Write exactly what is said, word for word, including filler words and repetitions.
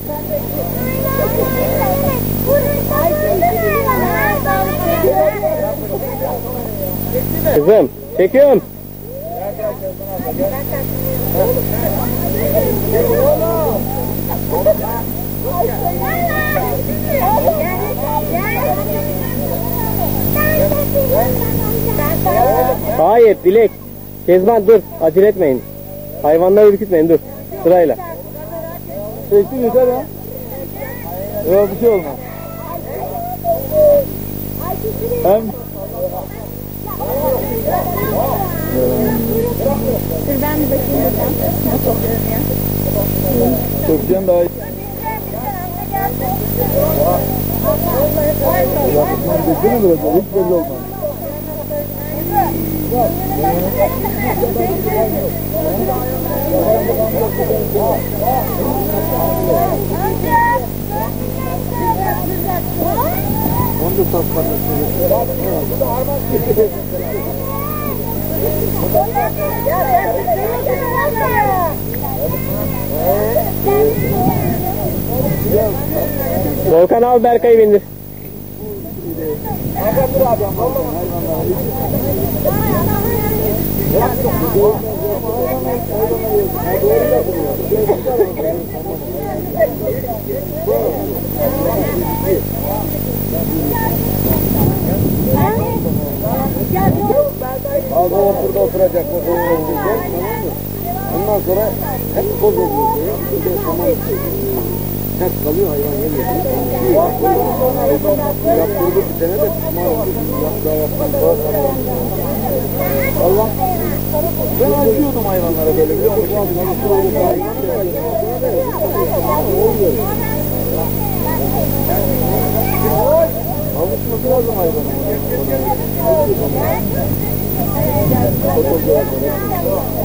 Kızım, çekiyorum. Hayır, Dilek. Kezban dur, acele etmeyin. Hayvanları ürkütmeyin, dur. Sırayla. Çekti yeter ya. Yok bir şey olmaz. Hem Dur ben bir bakayım buradan. Nasıl oluyor ya? Türkçen daha iyi. Yapışman düşünün biraz. Hiç belli olmaz. Onu da sapkanır. Volkan al, Berkay'ı bindir. Ağzı burada oturacak. Ondan sonra hep toz oluyor. Bir de tamam. Hep kalıyor, hayvan yemiyor. Yaptırdık bir sene de pişman olduk. Yaptığa yaptık. Allah. Ben acıyordum hayvanlara böyle. Biliyor musun? Alışması lazım hayvanın.